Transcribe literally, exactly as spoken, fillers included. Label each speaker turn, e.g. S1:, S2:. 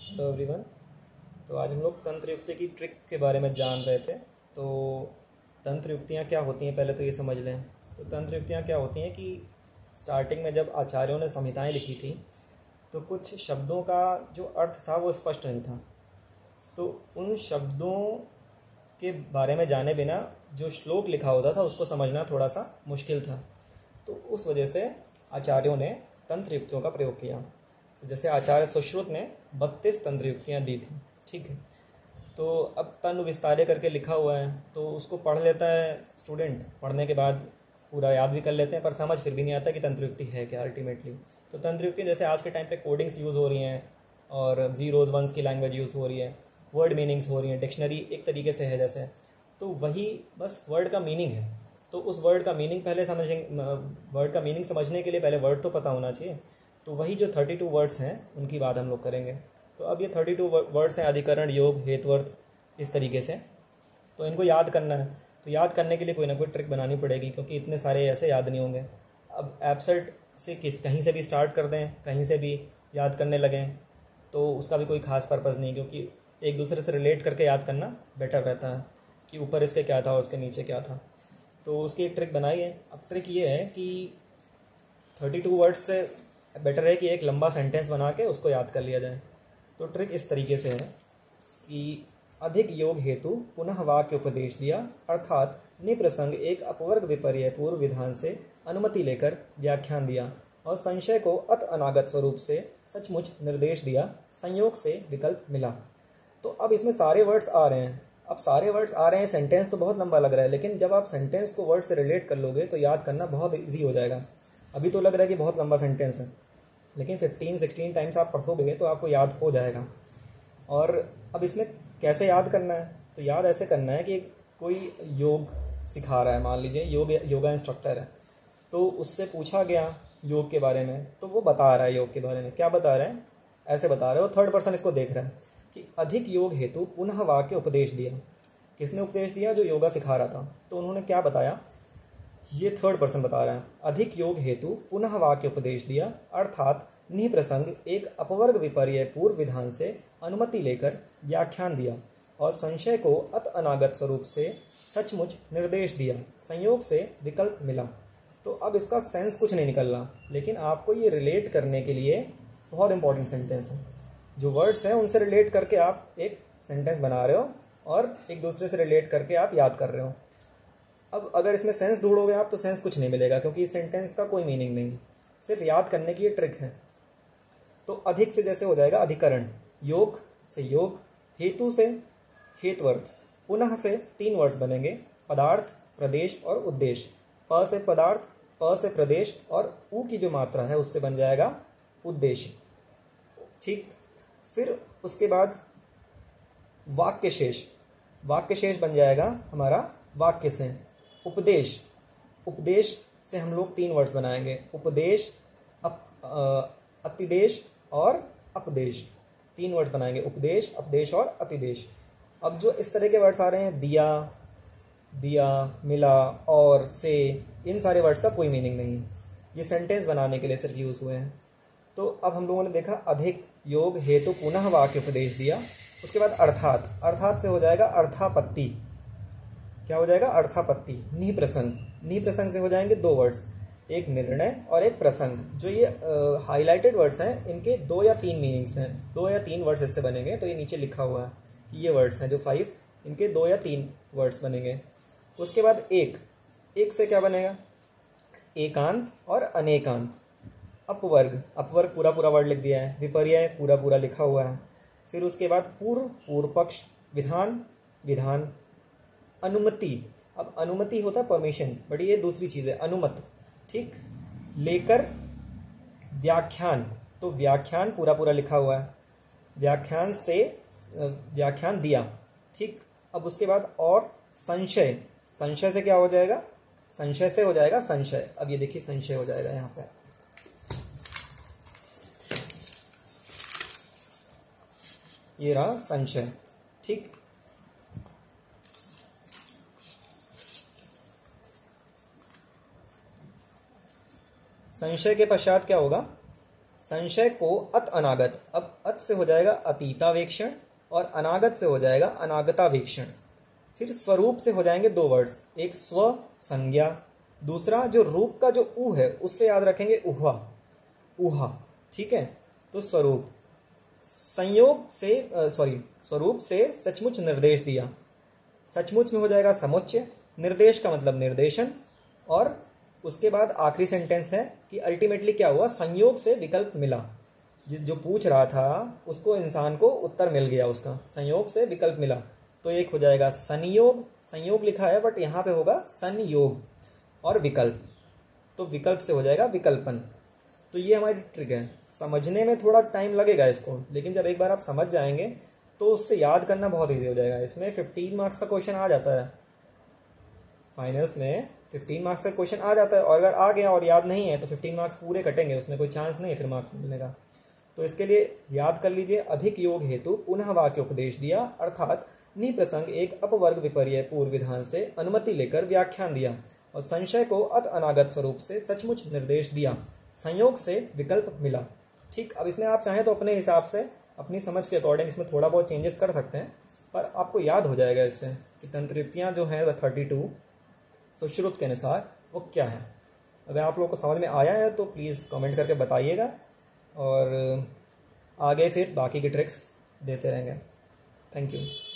S1: Hello everyone. तो आज हम लोग तंत्र युक्ति की ट्रिक के बारे में जान रहे थे। तो तंत्र युक्तियाँ क्या होती हैं पहले तो ये समझ लें। तो तंत्र युक्तियाँ क्या होती हैं कि स्टार्टिंग में जब आचार्यों ने संहिताएं लिखी थी तो कुछ शब्दों का जो अर्थ था वो स्पष्ट नहीं था। तो उन शब्दों के बारे में जाने बिना जो श्लोक लिखा होता था उसको समझना थोड़ा सा मुश्किल था। तो उस वजह से आचार्यों ने तंत्र युक्तियों का प्रयोग किया। तो जैसे आचार्य सुश्रुत ने बत्तीस तंत्र युक्तियाँ दी थी, ठीक है। तो अब तनु विस्तारे करके लिखा हुआ है तो उसको पढ़ लेता है स्टूडेंट, पढ़ने के बाद पूरा याद भी कर लेते हैं पर समझ फिर भी नहीं आता कि तंत्र युक्ति है क्या अल्टीमेटली। तो तंत्र युक्ति जैसे आज के टाइम पे कोडिंग्स यूज़ हो रही हैं और जीरोज़ वंस की लैंग्वेज यूज़ हो रही है, वर्ड मीनिंग्स हो रही हैं, डिक्शनरी एक तरीके से है जैसे, तो वही बस वर्ड का मीनिंग है। तो उस वर्ड का मीनिंग पहले समझेंगे, वर्ड का मीनिंग समझने के लिए पहले वर्ड तो पता होना चाहिए। तो वही जो थर्टी टू वर्ड्स हैं उनकी बात हम लोग करेंगे। तो अब ये थर्टी टू वर्ड्स हैं, अधिकरण, योग, हेतुवर्थ, इस तरीके से। तो इनको याद करना है। तो याद करने के लिए कोई ना कोई ट्रिक बनानी पड़ेगी क्योंकि इतने सारे ऐसे याद नहीं होंगे। अब एब्सर्ट से किस कहीं से भी स्टार्ट कर दें, कहीं से भी याद करने लगें तो उसका भी कोई खास पर्पज़ नहीं, क्योंकि एक दूसरे से रिलेट करके याद करना बेटर रहता है कि ऊपर इसके क्या था और उसके नीचे क्या था। तो उसकी एक ट्रिक बनाई है। अब ट्रिक ये है कि थर्टी टू वर्ड्स से बेटर है कि एक लंबा सेंटेंस बना के उसको याद कर लिया जाए। तो ट्रिक इस तरीके से है कि अधिक योग हेतु पुनः वाक्य उपदेश दिया, अर्थात निप्रसंग एक अपवर्ग विपर्य पूर्व विधान से अनुमति लेकर व्याख्यान दिया और संशय को अत अनागत स्वरूप से सचमुच निर्देश दिया, संयोग से विकल्प मिला। तो अब इसमें सारे वर्ड्स आ रहे हैं। अब सारे वर्ड्स आ रहे हैं, सेंटेंस तो बहुत लंबा लग रहा है, लेकिन जब आप सेंटेंस को वर्ड से रिलेट कर लोगे तो याद करना बहुत ईजी हो जाएगा। अभी तो लग रहा है कि बहुत लंबा सेंटेंस है, लेकिन फिफ्टीन सिक्सटीन टाइम्स आप पढ़ोगे तो आपको याद हो जाएगा। और अब इसमें कैसे याद करना है, तो याद ऐसे करना है कि कोई योग सिखा रहा है, मान लीजिए योग योगा इंस्ट्रक्टर है, तो उससे पूछा गया योग के बारे में तो वो बता रहा है योग के बारे में। क्या बता रहा है, ऐसे बता रहा है, वो थर्ड पर्सन इसको देख रहा है कि अधिक योग हेतु पुनः वाक्य उपदेश दिया। किसने उपदेश दिया? जो योगा सिखा रहा था। तो उन्होंने क्या बताया, ये थर्ड पर्सन बता रहा है। अधिक योग हेतु पुनः वाक्य उपदेश दिया, अर्थात निप्रसंग एक अपवर्ग विपर्य पूर्व विधान से अनुमति लेकर व्याख्यान दिया और संशय को अत अनागत स्वरूप से सचमुच निर्देश दिया, संयोग से विकल्प मिला। तो अब इसका सेंस कुछ नहीं निकल रहा, लेकिन आपको ये रिलेट करने के लिए बहुत इंपॉर्टेंट सेंटेंस है। जो वर्ड्स हैं उनसे रिलेट करके आप एक सेंटेंस बना रहे हो और एक दूसरे से रिलेट करके आप याद कर रहे हो। अब अगर इसमें सेंस ढूंढोगे आप तो सेंस कुछ नहीं मिलेगा, क्योंकि इस सेंटेंस का कोई मीनिंग नहीं, सिर्फ याद करने की ये ट्रिक है। तो अधिक से जैसे हो जाएगा अधिकरण, योग से योग, हेतु से हेतुवर्थ, पुनः से तीन वर्ड्स बनेंगे, पदार्थ, प्रदेश और उद्देश्य। प से पदार्थ, प से प्रदेश और उ की जो मात्रा है उससे बन जाएगा उद्देश्य, ठीक। फिर उसके बाद वाक्य शेष, वाक्य शेष बन जाएगा हमारा वाक्य से। उपदेश, उपदेश से हम लोग तीन वर्ड्स बनाएंगे, उपदेश, अप, अतिदेश और अपदेश, तीन वर्ड्स बनाएंगे, उपदेश, अपदेश और अतिदेश। अब जो इस तरह के वर्ड्स आ रहे हैं, दिया, दिया, मिला, और, से, इन सारे वर्ड्स का कोई मीनिंग नहीं, ये सेंटेंस बनाने के लिए सिर्फ यूज़ हुए हैं। तो अब हम लोगों ने देखा अधिक योग हेतु पुनः वाक्य उपदेश दिया। उसके बाद अर्थात, अर्थात से हो जाएगा अर्थापत्ति। क्या हो जाएगा? अर्थापत्ति। नी प्रसंग, नी प्रसंग से हो जाएंगे दो वर्ड्स, एक निर्णय और एक प्रसंग। जो ये हाईलाइटेड वर्ड्स हैं इनके दो या तीन मीनिंग्स हैं, दो या तीन वर्ड्स इससे बनेंगे। तो ये नीचे लिखा हुआ है कि ये वर्ड्स हैं जो फाइव, इनके दो या तीन वर्ड्स बनेंगे। उसके बाद एक, एक से क्या बनेगा? एकांत और अनेकांत। अपवर्ग, अपवर्ग पूरा पूरा वर्ड लिख दिया है, विपर्य पूरा पूरा लिखा हुआ है। फिर उसके बाद पूर्व, पूर्व पक्ष, विधान, विधान, अनुमति। अब अनुमति होता है परमिशन, बट ये दूसरी चीज़ है, अनुमत, ठीक। लेकर व्याख्यान, तो व्याख्यान पूरा पूरा लिखा हुआ है, व्याख्यान से व्याख्यान दिया, ठीक। अब उसके बाद और संशय, संशय से क्या हो जाएगा? संशय से हो जाएगा संशय। अब ये देखिए संशय हो जाएगा यहाँ पे, ये रहा संशय, ठीक। संशय के पश्चात क्या होगा? संशय को अत अनागत। अब अत से हो जाएगा अतीतावेक्षण और अनागत से हो जाएगा अनागतावेक्षण। फिर स्वरूप से हो जाएंगे दो वर्ड्स, एक स्व संज्ञा, दूसरा जो रूप का जो उ है उससे याद रखेंगे उहा, उहा, ठीक है। तो स्वरूप, संयोग से सॉरी स्वरूप से सचमुच निर्देश दिया, सचमुच में हो जाएगा समुच्चय, निर्देश का मतलब निर्देशन, और उसके बाद आखिरी सेंटेंस है कि अल्टीमेटली क्या हुआ, संयोग से विकल्प मिला। जिस जो पूछ रहा था उसको, इंसान को उत्तर मिल गया उसका, संयोग से विकल्प मिला। तो एक हो जाएगा संयोग, संयोग लिखा है बट यहाँ पे होगा संयोग, और विकल्प, तो विकल्प से हो जाएगा विकल्पन। तो ये हमारी ट्रिक है। समझने में थोड़ा टाइम लगेगा इसको, लेकिन जब एक बार आप समझ जाएंगे तो उससे याद करना बहुत ईजी हो जाएगा। इसमें फिफ्टीन मार्क्स का क्वेश्चन आ जाता है, फाइनल्स में फिफ्टीन मार्क्स का क्वेश्चन आ जाता है, और अगर आ गया और याद नहीं है तो फिफ्टीन मार्क्स पूरे कटेंगे, उसमें कोई चांस नहीं है फिर मार्क्स मिलने का। तो इसके लिए याद कर लीजिए, अधिक योग हेतु पुनः वाक्य उपदेश दिया, अर्थात निप्रसंग एक अपवर्ग विपर्य पूर्व विधान से अनुमति लेकर व्याख्यान दिया, और संशय को अत अनागत स्वरूप से सचमुच निर्देश दिया, संयोग से विकल्प मिला। ठीक, अब इसमें आप चाहें तो अपने हिसाब से अपनी समझ के अकॉर्डिंग इसमें थोड़ा बहुत चेंजेस कर सकते हैं, पर आपको याद हो जाएगा इससे कि तंत्रियुक्तियाँ जो हैं वह थर्टी टू सुश्रुत के अनुसार वो क्या है। अगर आप लोगों को समझ में आया है तो प्लीज़ कमेंट करके बताइएगा, और आगे फिर बाकी की ट्रिक्स देते रहेंगे। Thank you.